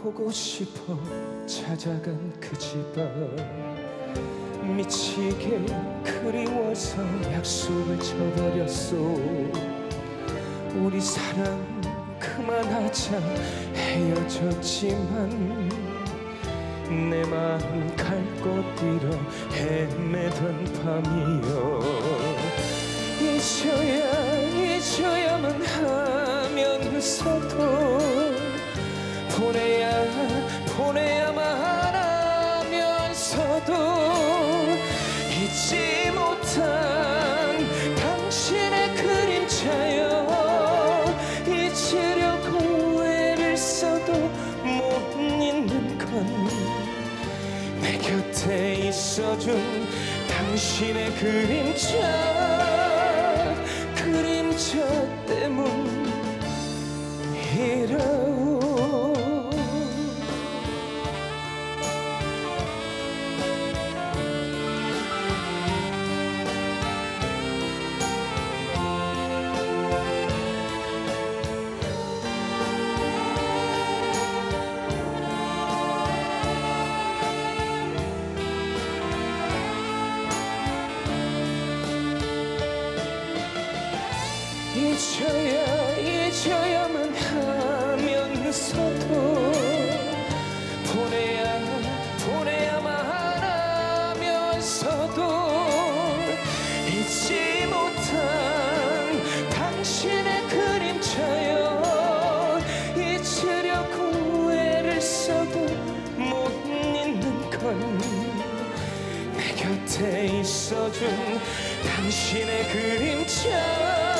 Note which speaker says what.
Speaker 1: 보고 싶어 찾아간 그 집 앞 미치게 그리워서 약속을 쳐버렸어. 우리 사랑 그만하자 헤어졌지만 내 마음 갈 곳 잃어 헤매던 밤이여. 잊어야만 하면서도 보내야만 하면서도 잊지 못한 당신의 그림자여. 잊으려고 애를 써도 못 잊는 건 내 곁에 있어준 당신의 그림자 때문이라오. 잊어야만 하면서도 보내야만 하면서도 잊지 못한 당신의 그림자여. 잊으려고 애를 써도 못 잊는 건 내 곁에 있어준 당신의 그림자